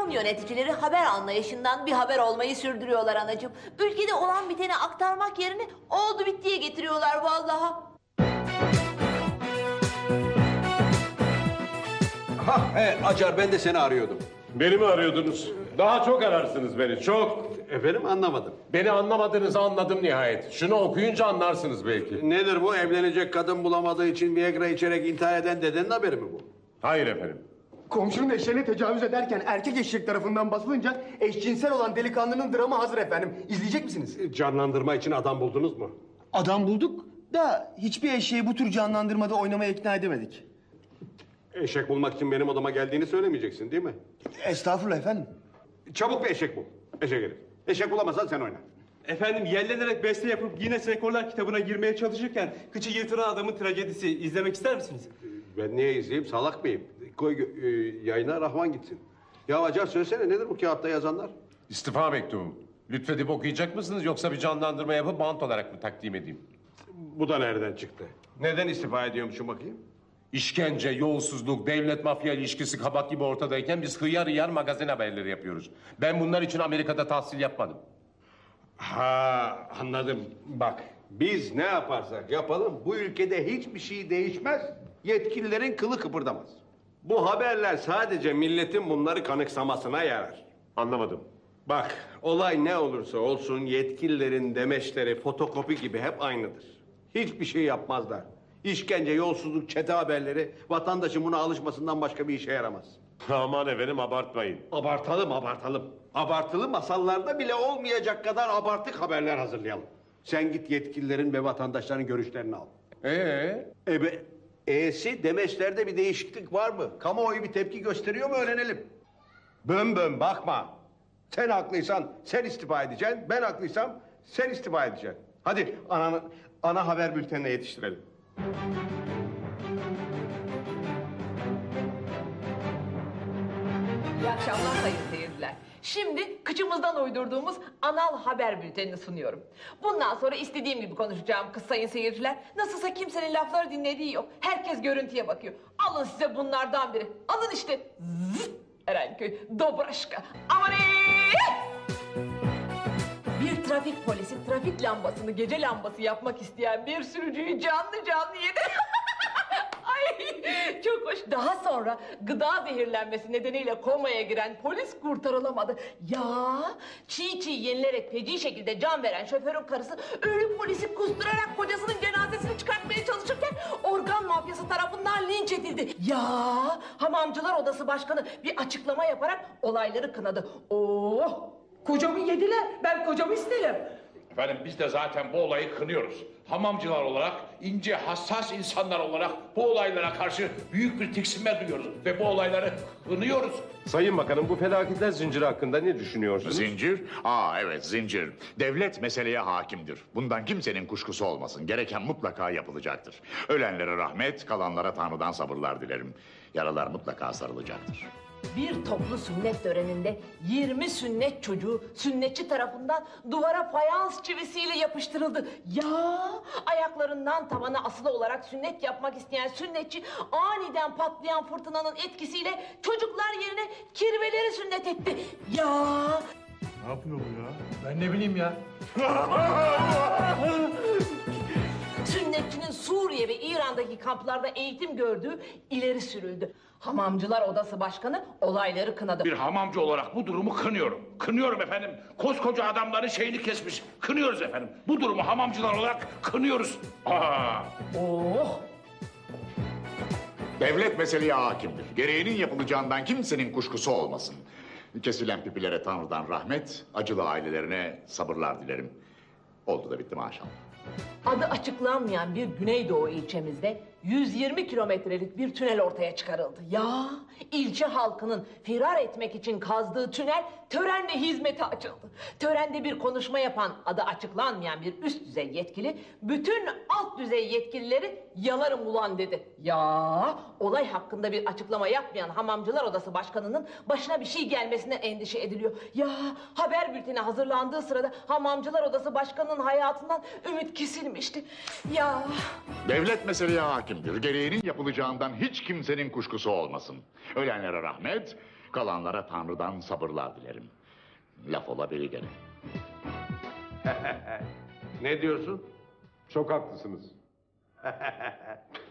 Televizyon yöneticileri haber anlayışından bir haber olmayı sürdürüyorlar anacığım. Ülkede olan biteni aktarmak yerine oldu bittiye getiriyorlar vallahi. Acar, ben de seni arıyordum. Beni mi arıyordunuz? Daha çok ararsınız beni, çok. Efendim, anlamadım. Beni anlamadığınızı anladım nihayet. Şunu okuyunca anlarsınız belki. Nedir bu? Evlenecek kadın bulamadığı için Viagra içerek intihar eden dedenin haberi mi bu? Hayır efendim. Komşunun eşeğine tecavüz ederken erkek eşek tarafından basılınca eşcinsel olan delikanlının dramı hazır efendim. İzleyecek misiniz? Canlandırma için adam buldunuz mu? Adam bulduk da hiçbir eşeği bu tür canlandırmada oynamaya ikna edemedik. Eşek bulmak için benim odama geldiğini söylemeyeceksin değil mi? Estağfurullah efendim. Çabuk bir eşek bul. Eşek herif. Eşek bulamazsan sen oyna. Efendim, yellenerek beste yapıp Guinness Rekorlar kitabına girmeye çalışırken kıçı yırtılan adamın trajedisi izlemek ister misiniz? Ben niye izleyeyim? Salak mıyım? Koy yayına Rahman gitsin. Ya Acar, söylesene, nedir bu kağıtta yazanlar? İstifa mektubu. Lütfedip okuyacak mısınız yoksa bir canlandırma yapıp bant olarak mı takdim edeyim? Bu da nereden çıktı? Neden istifa ediyormuşum bakayım? İşkence, yolsuzluk, devlet mafya ilişkisi kabak gibi ortadayken biz hıyar hıyar magazin haberleri yapıyoruz. Ben bunlar için Amerika'da tahsil yapmadım. Ha, anladım. Bak, biz ne yaparsak yapalım bu ülkede hiçbir şey değişmez. Yetkililerin kılı kıpırdamaz. Bu haberler sadece milletin bunları kanıksamasına yarar. Anlamadım. Bak, olay ne olursa olsun yetkililerin demeçleri fotokopi gibi hep aynıdır. Hiçbir şey yapmazlar. İşkence, yolsuzluk, çete haberleri vatandaşın buna alışmasından başka bir işe yaramaz. Aman efendim, abartmayın. Abartalım, abartalım. Abartılı masallarda bile olmayacak kadar abartık haberler hazırlayalım. Sen git yetkililerin ve vatandaşların görüşlerini al. E'si demeçlerde bir değişiklik var mı? Kamuoyu bir tepki gösteriyor mu öğrenelim. Bön bakma. Sen haklıysan sen istifa edeceksin. Ben haklıysam sen istifa edeceksin. Hadi ana haber bültenine yetiştirelim. İyi akşamlar sayın seyirciler. Şimdi kıçımızdan uydurduğumuz anal haber bültenini sunuyorum. Bundan sonra istediğim gibi konuşacağım kız sayın seyirciler. Nasılsa kimsenin lafları dinlediği yok. Herkes görüntüye bakıyor. Alın size bunlardan biri. Alın işte. Zıt! Erenköy, Dobraşka. Aman bir trafik polisi trafik lambasını gece lambası yapmak isteyen bir sürücüyü canlı yedi. Ay çok hoş. Daha sonra gıda zehirlenmesi nedeniyle komaya giren polis kurtarılamadı. Ya çiğ yenilerek feci şekilde can veren şoförün karısı ölü polisi kusturarak kocasının cenazesini çıkartmaya çalışırken organ mafyası tarafından linç edildi. Ya Hamamcılar Odası Başkanı bir açıklama yaparak olayları kınadı. Oh! Kocamı yediler. Ben kocamı isterim. Efendim, biz de zaten bu olayı kınıyoruz. Hamamcılar olarak, ince, hassas insanlar olarak bu olaylara karşı büyük bir tiksinme duyuyoruz. Ve bu olayları kınıyoruz. Sayın Bakanım, bu felaketler zinciri hakkında ne düşünüyorsunuz? Zincir? Evet, zincir. Devlet meseleye hakimdir. Bundan kimsenin kuşkusu olmasın. Gereken mutlaka yapılacaktır. Ölenlere rahmet, kalanlara Tanrı'dan sabırlar dilerim. Yaralar mutlaka sarılacaktır. Bir toplu sünnet töreninde 20 sünnet çocuğu sünnetçi tarafından duvara fayans çivisiyle yapıştırıldı. Ya ayaklarından tavana asılı olarak sünnet yapmak isteyen sünnetçi aniden patlayan fırtınanın etkisiyle çocuklar yerine kirveleri sünnet etti. Ya Ne yapıyor bu ya? Ben ne bileyim ya. sünnetçinin Suriye ve İran'daki kamplarda eğitim gördüğü ileri sürüldü. Hamamcılar Odası Başkanı olayları kınadı. Bir hamamcı olarak bu durumu kınıyorum. Kınıyorum efendim. Koskoca adamların şeyini kesmiş. Kınıyoruz efendim. Bu durumu hamamcılar olarak kınıyoruz. Oh! Devlet meseleye hakimdir. Gereğinin yapılacağından kimsenin kuşkusu olmasın. Kesilen pipilere Tanrı'dan rahmet, acılı ailelerine sabırlar dilerim. Oldu da bitti maşallah. Adı açıklanmayan bir Güneydoğu ilçemizde 120 kilometrelik bir tünel ortaya çıkarıldı. Ya ilçe halkının firar etmek için kazdığı tünel törenle hizmete açıldı. Törende bir konuşma yapan adı açıklanmayan bir üst düzey yetkili bütün alt düzey yetkilileri yalarım ulan dedi. Ya olay hakkında bir açıklama yapmayan Hamamcılar Odası Başkanı'nın başına bir şey gelmesine endişe ediliyor. Ya haber bülteni hazırlandığı sırada Hamamcılar Odası Başkanı'nın hayatından ümit kesilmişti. Ya Devlet meseleye hakimdir. Gereğinin yapılacağından hiç kimsenin kuşkusu olmasın. Ölenlere rahmet, Kalanlara Tanrı'dan sabırlar dilerim. Laf olabilir gene. Ne diyorsun? Çok haklısınız.